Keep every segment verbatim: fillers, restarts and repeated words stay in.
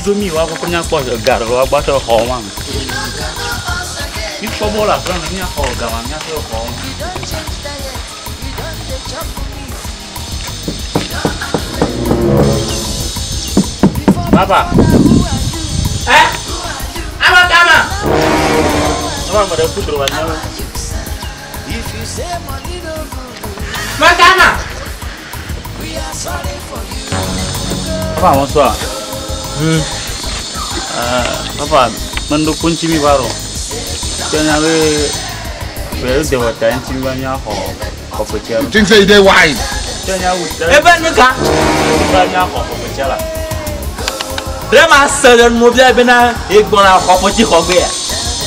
mi wa ko nya ko gar wa ba to ho ma ni ko bola fra nya ho ga ma nya to ho Papa eh ama kama ama ma da kudro wa nya Makana Papa bonsoir. Hmm. Ah, papa, mando kunci mi baro. Tanya we we de wata nci mi banya ho ko pechela. You think say they wide? Tanya we. E ben nika. Banya ho ko pechela. Drama sele mo bia be na e gbona ko pochi ko gbe ya.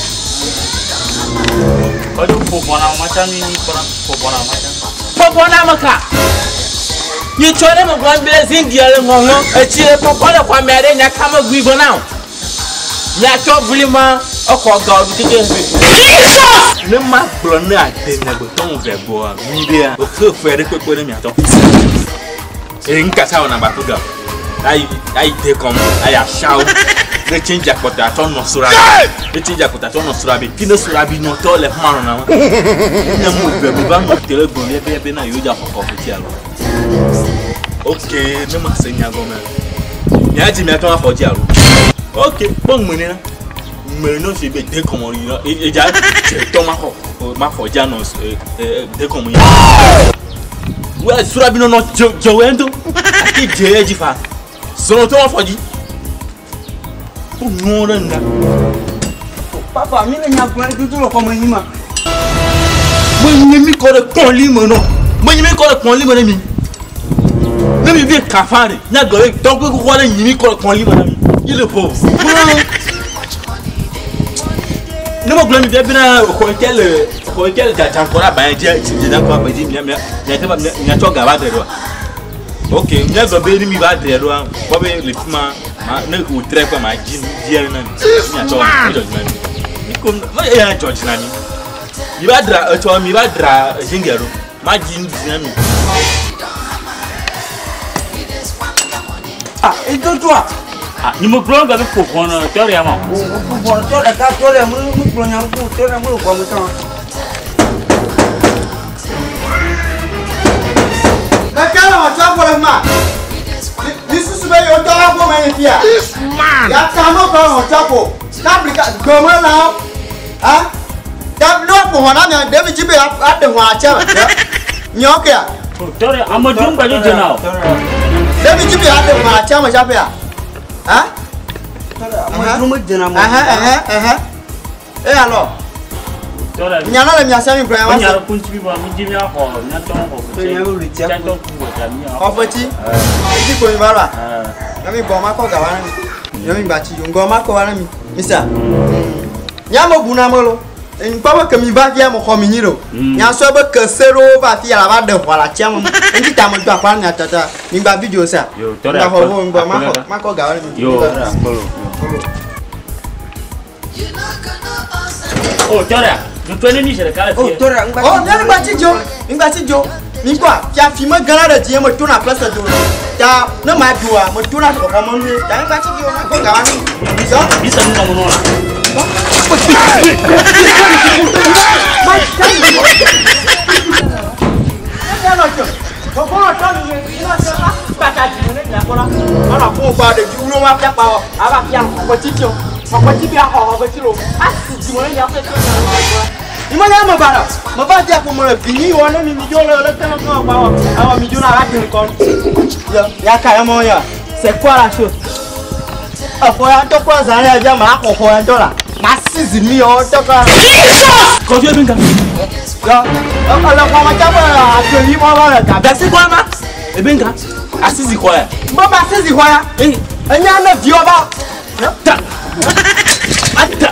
Ko du fo bona macha ni ko na fo bona macha. Fo bona maka. You chore mo gwan blessing diale ngongo e chi e popole kwa mere nya kama guibo now. Ya cho bulima o ko ga obi tike nse. Ne ma bro na ade na go ton vebo a mi dia o fe fe re pepe na mi ato. E nka sa na ba to ga. Ai ai te kom ai a shout. Le change akota to no sura. Le change akota to no sura be. Kino sura bi no to le ma na. Na mo vebo ba no tele go le be be na yo ja ko fiti alo. Okay, me ma senya go me. Nya ji me to afoji aro. Okay, pon mo ni na. Me no se be de komo ri no. E ja je to ma ko ma foji no eh de komo yi. Wa sura bi no no jo wendo. Ati je ji fa. So to afoji. O no na na. Papa, mi le nya gwan du to lo komo yin ma. Mo yin mi ko re kon li mo no. Mo yin mi ko re kon li mo na mi. Ne mi vie kafare nya gore donc ko ko le nyimi ko kon li madame il est pauvre ne mo glami bien bina ko quel ko quel da tankora ba je je dan ko ba ji nya nya te ba nya to ga ba de do OK nya go be ni mi ba de do bo be le fuma na ko tre ko ma ji die na nya to do ni ko ma ya George na ni mi ba dra to mi ba dra jingero ma ji ni mi Ah, et toi? Ah, ni mo bro ga be ko ko na to ya ma. Bon, toi la ka to le mu mu pro nya mu to le mu ko mu tan. Na kala wa cha ko le ma. Ni su su be yo to la ko ma ni fia. This man. Ya ka mo ko ho cha ko. Na brika go mo na. Ah? Da no ko ho na nya de bi ji be a de ho a cha. Nyo ke a. To ya amadun ba je na. David Jibi ada ma cha ma siapa ya? Hah? Ama mu dena mo. Eh eh eh. Eh alo. Tora. Nyana le miasa mi bra wa. Nya ro kunci bi ba mi ji mi a ho nya to ho. To nya mu ri cha. Cha to ku ta mi a. Ko foti. Idi ko mi bara. Ah. Na mi bo ma ko ga wa ni. Yo mi ba chi yo ngo ma ko wa ni. Misa. Nya mo bu na mo lo. En pa wa ke mi ba dia mo ko mi ni ro. Nya so ba ke sero ba ti ala ba de wala cha mo. En ti ta mo do apa nya tata. Ni ba video sa. Yo, tora. Na ho ho ngo ma ko ma ko ga wa ni. Yo, follow. Oh, tora. Tu tu ni mi se ka Oh, tora ngba. Oh, nya ni ba ti jo. Ni ba ti jo. Ni kwa, ya fi mo gana da je mo tuna place do. Ya na ma duwa mo tuna ko ko mo ni. Ya ni ba ti jo na ko ga wa ni. So, mi se no no no. Ana fún ọgbà de ju ló wá fẹ́ pa ọ àbá fi àwọn ọkọ̀ tí tí o ọkọ̀ tí bí akọ̀ ọkọ̀ tí lo á sì jì wọ́n ní afẹ́ tí ó ní àwọn ọkọ̀ ìmọ̀ ní àmọ̀ bàrà mo bá jẹ́ àpò mọ̀rẹ̀ fi ní ìwọ ní mi jó lọ lọ́tẹ́ fún ọgbà wọn àwọn mi jó náà láti nǹkan ya ká ẹ mọ́ yà c'est quoi la chose ọ̀pọ̀ ya tọ́kọ̀ àzàrẹ́ ẹ̀jẹ̀ máa kọ̀kọ̀ ẹ̀ dọ́là máa sì zì mí ọ tọ́kọ̀ ko je bin ka ọlọ́pàá ọmọ jábọ̀ àti èyí wọ́n bá rẹ̀ tàbí si ko ma e bin ka asisi ko ya bọ́ bá sì zì wọ́n ya ẹ̀yìn àná di ọba ta ata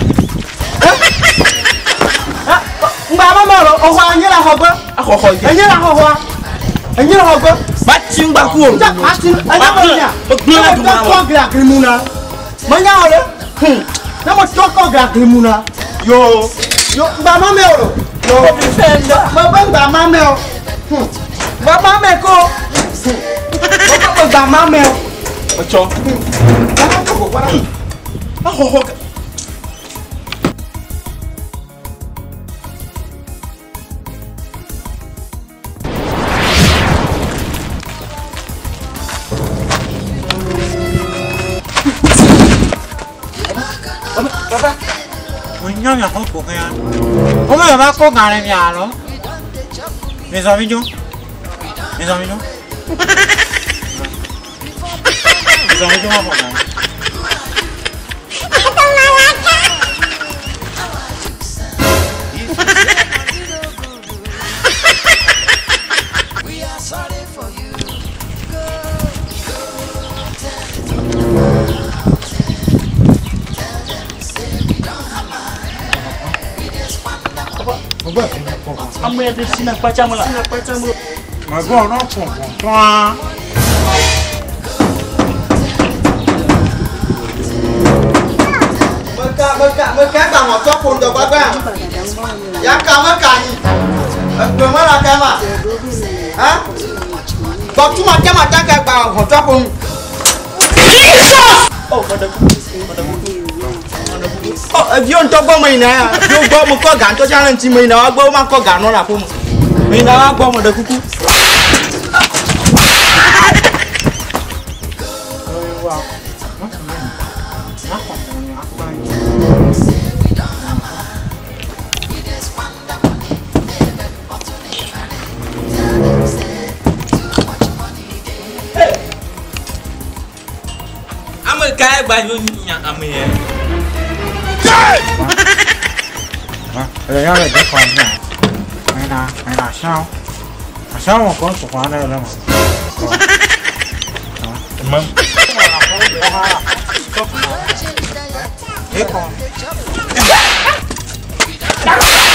ngba mama ro oho anyi la hogo akoko je anyi la hogo anyi la hogo ba ti ngba ku o ja ati anyi mo nya o gbon la duma ko gra krimuna manya ole hm na mo to ko gra krimuna yo yo ngba mama ro yo mo ba ngba mama o hm ngba mama ko mo ko ngba mama o Ocho. Ah, Papa, mình nhớ nhà không của nghe. Không phải bác có gà này nhà đó. Bây giờ mình nhúng. Bây giờ mình nhúng. Bây giờ mình nhúng không phải. Kamu yang di sini pacamu lah. pacamu. Mà gò nó khổ toa. Mereka, mereka, mereka tak mau cok pun dah bagai. Yang kamu kani. Bagaimana kamu? Hah? Bak cuma macam-macam kayak bang, mau cok pun. Oh, pada Oh, avion to gbo mi na. Yo gbo mo ko gan to challenge mi na, gbo ma ko gan no la fun. Mi na gbo mo de kuku. Ame kai ba yo nya ame e. Rồi ra lại cái khoản này. Mày là mày là sao? Là sao mà có số khoản này rồi mà? Mừng. Thế còn.